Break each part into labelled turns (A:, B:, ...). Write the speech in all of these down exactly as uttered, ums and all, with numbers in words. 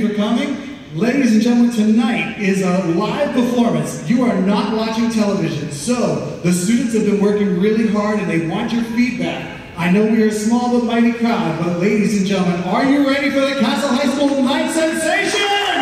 A: you for coming. Ladies and gentlemen, tonight is a live performance. You are not watching television. So, the students have been working really hard and they want your feedback. I know we are a small but mighty crowd, but ladies and gentlemen, are you ready for the Castle High School Night Sensations?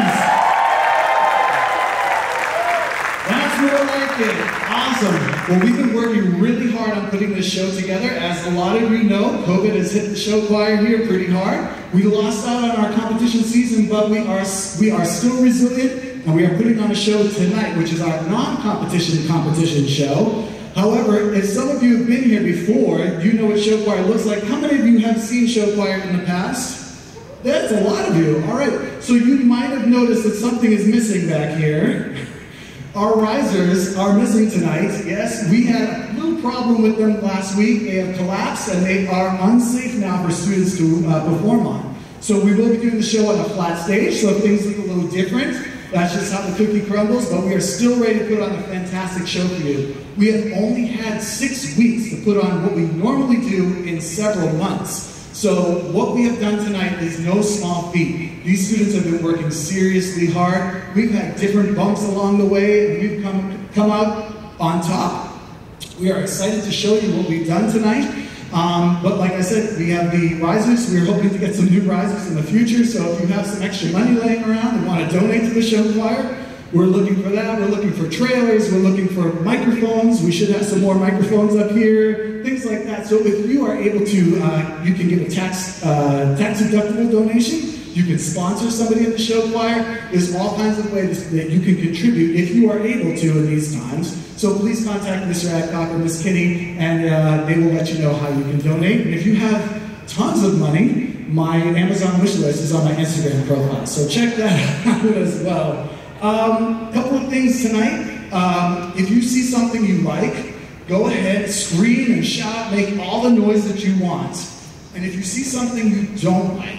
A: That's more like it. Awesome. Well, we've been working really hard on putting this show together. As a lot of you know, COVID has hit the show choir here pretty hard. We lost out on our competition season, but we are, we are still resilient, and we are putting on a show tonight, which is our non-competition competition show. However, if some of you have been here before, you know what show choir looks like. How many of you have seen show choir in the past? That's a lot of you. All right. So you might have noticed that something is missing back here. Our risers are missing tonight. Yes, we had a little problem with them last week. They have collapsed and they are unsafe now for students to uh, perform on. So we will be doing the show on a flat stage, so if things look a little different, that's just how the cookie crumbles, but we are still ready to put on a fantastic show for you. We have only had six weeks to put on what we normally do in several months. So what we have done tonight is no small feat. These students have been working seriously hard. We've had different bumps along the way, and we've come, come out on top. We are excited to show you what we've done tonight. Um, but like I said, we have the risers. We're hoping to get some new risers in the future, so if you have some extra money laying around and want to donate to the show choir, we're looking for that. We're looking for trailers. We're looking for microphones. We should have some more microphones up here, things like that. So if you are able to, uh, you can give a tax, uh, tax-deductible donation. You can sponsor somebody in the show choir. There's all kinds of ways that you can contribute if you are able to in these times. So please contact Mister Adcock or Miz Kinney, and uh, they will let you know how you can donate. And if you have tons of money, my Amazon wish list is on my Instagram profile. So check that out as well. A um, couple of things tonight. Um, if you see something you like, go ahead, scream and shout, make all the noise that you want. And if you see something you don't like,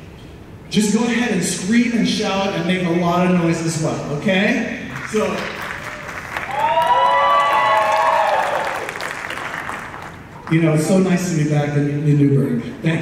A: just go ahead and scream and shout and make a lot of noise as well, okay? So, you know, it's so nice to be back in, in Newburgh. Thank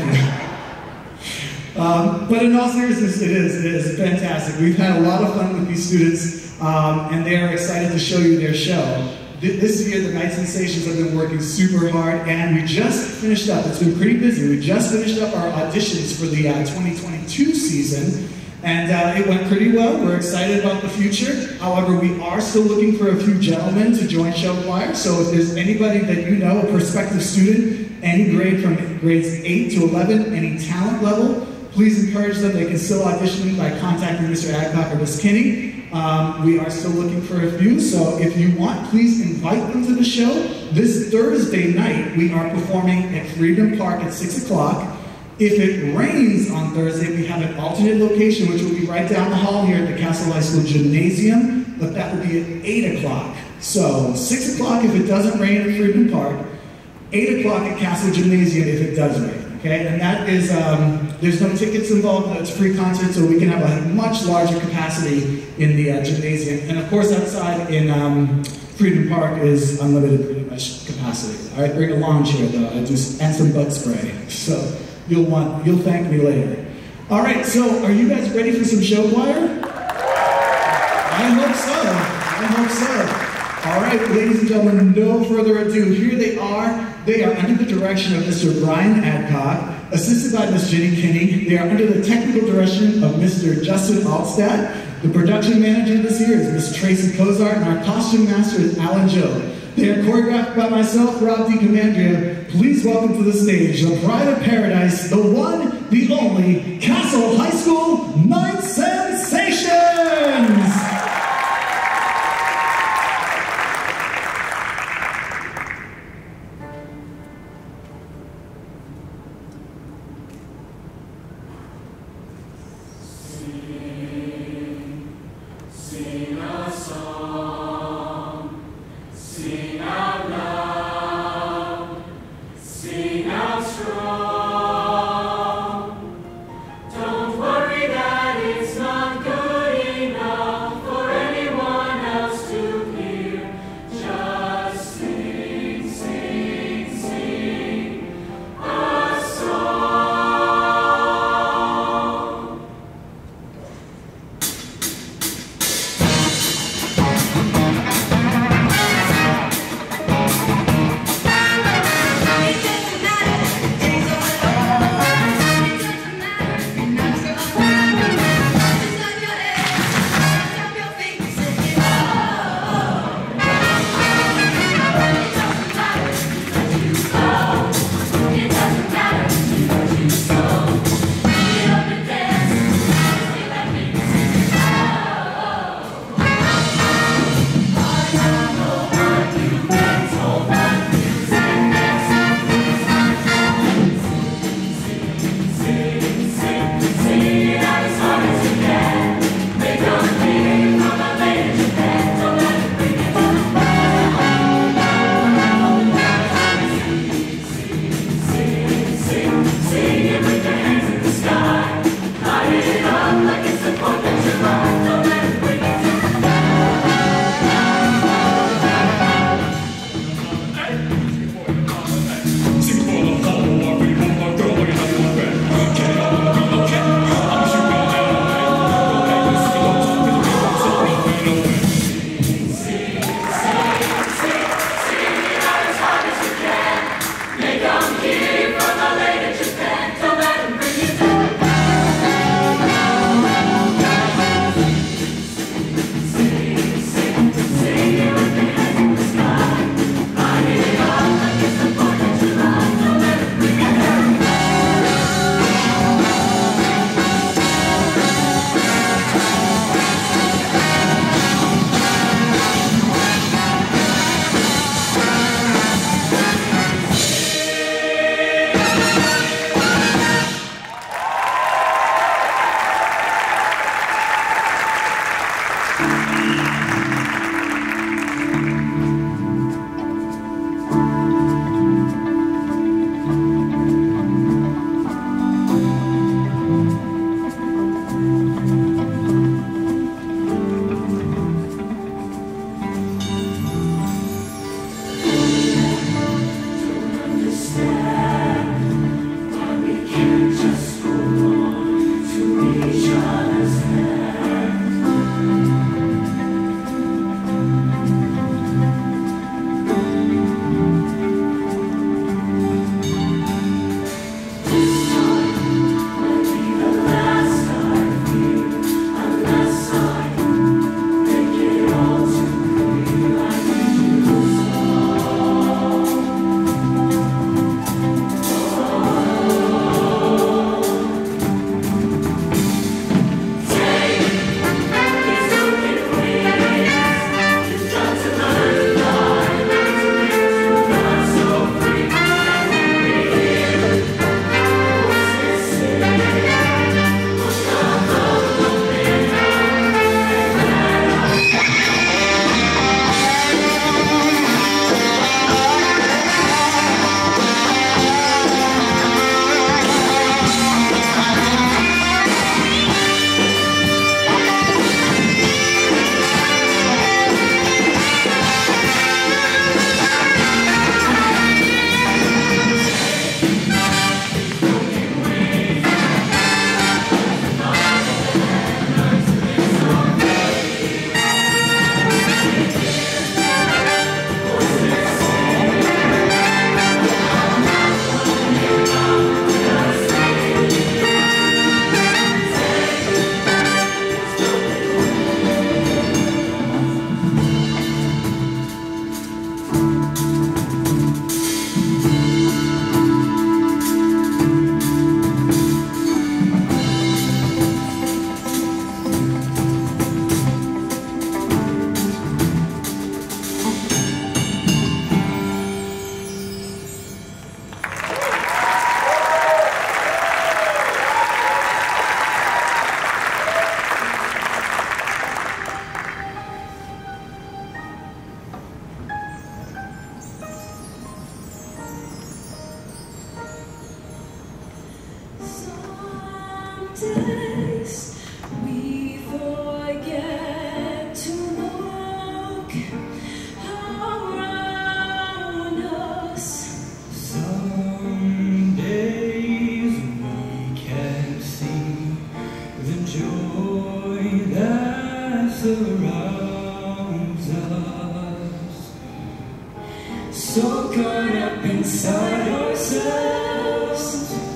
A: you. Um, but in all seriousness, it is, it is fantastic. We've had a lot of fun with these students, um, and they are excited to show you their show. This year, the Night Sensations have been working super hard, and we just finished up. It's been pretty busy. We just finished up our auditions for the uh, twenty twenty-two season, and uh, it went pretty well. We're excited about the future. However, we are still looking for a few gentlemen to join show choir. So if there's anybody that you know, a prospective student, any grade from grades eight to eleven, any talent level, please encourage them. They can still audition by contacting Mister Adcock or Miz Kinney. Um, we are still looking for a few, so if you want, please invite them to the show. This Thursday night, we are performing at Freedom Park at six o'clock. If it rains on Thursday, we have an alternate location, which will be right down the hall here at the Castle High School Gymnasium, but that will be at eight o'clock. So, six o'clock if it doesn't rain at Freedom Park, eight o'clock at Castle Gymnasium if it does rain. Okay, and that is, um, there's no tickets involved, it's a free concert, so we can have a much larger capacity in the uh, gymnasium. And of course, outside in um, Freedom Park is unlimited pretty much capacity. All right, bring a lawn chair though, I do, and some bug spray. So you'll want, you'll thank me later. All right, so are you guys ready for some show choir? I hope so, I hope so. All right, ladies and gentlemen, no further ado, here they are. They are under the direction of Mister Brian Adcock, assisted by Miz Jenny Kinney. They are under the technical direction of Mister Justin Altstadt. The production manager this year is Miz Tracy Cozart, and our costume master is Alan Joe. They are choreographed by myself, Rob DiComandria. Please welcome to the stage the Pride of Paradise, the one, the only, Castle High School Night Sensations!
B: Don't worry. joy that surrounds us, so caught up inside ourselves,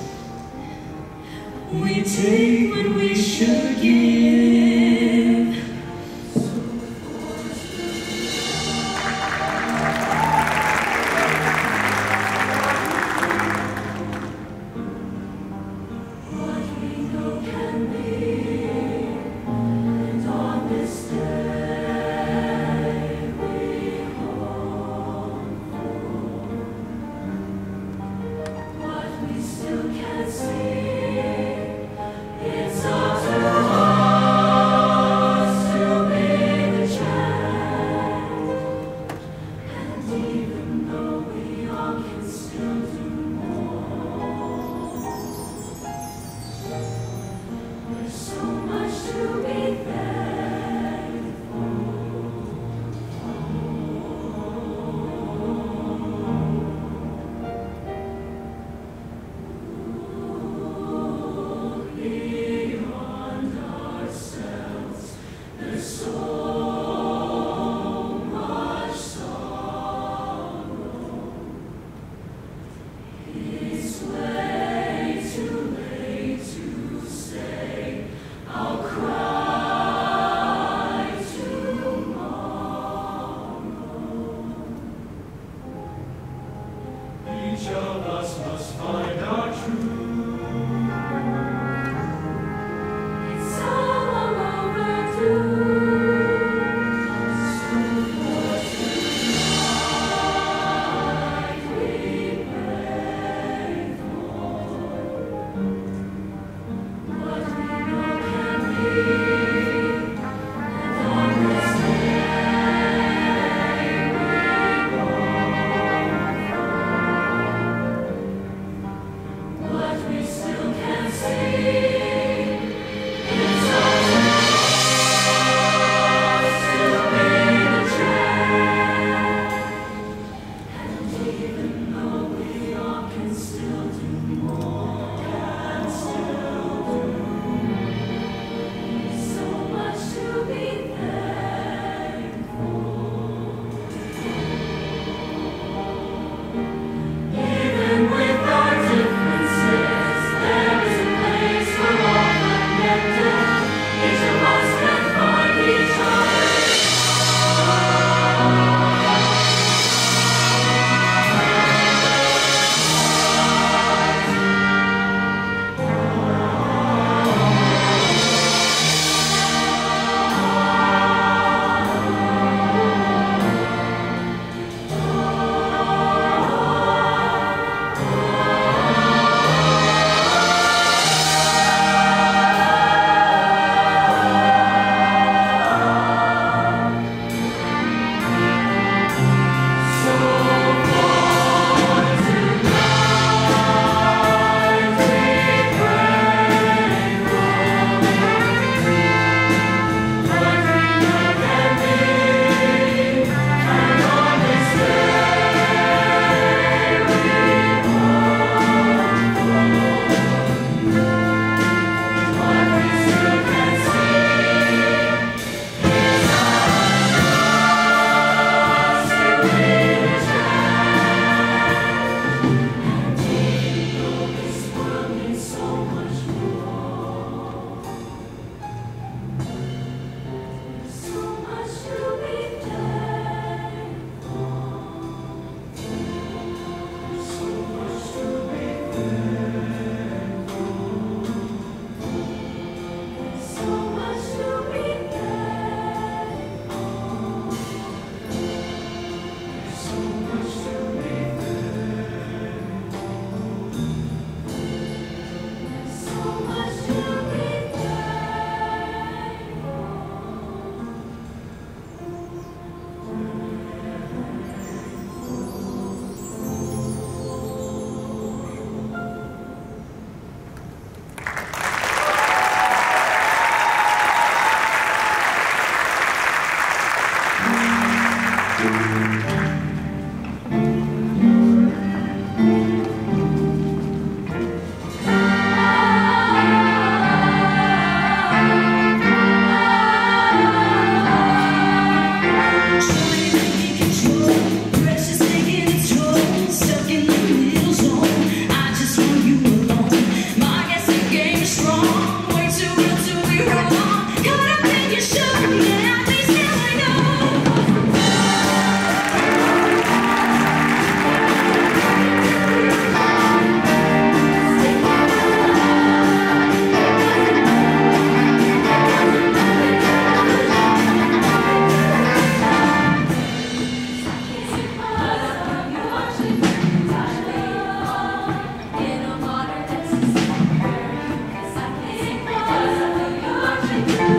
B: we take what we should give.
C: Still can't see, it's all too hard.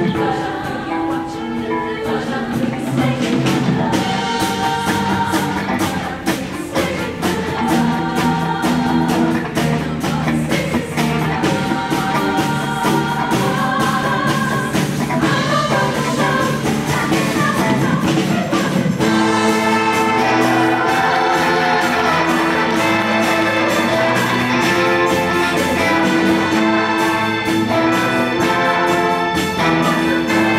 B: Thank you.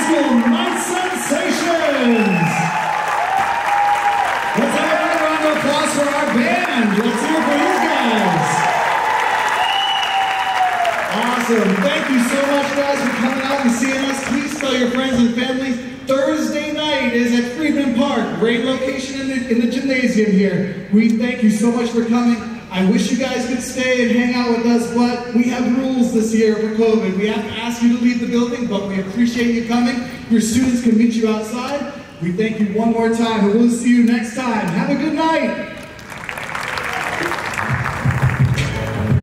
A: School Night Sensations. Let's have another round of applause for our band. Let's hear it for you guys. Awesome. Thank you so much, guys, for coming out and seeing us. Please tell your friends and family. Thursday night is at Friedman Park. Great location in the, in the gymnasium here. We thank you so much for coming. I wish you guys could stay and hang out with us, but we have rules this year for COVID. We have to ask you to leave the building, but we appreciate you coming. Your students can meet you outside. We thank you one more time, and we'll see you next time. Have a good night.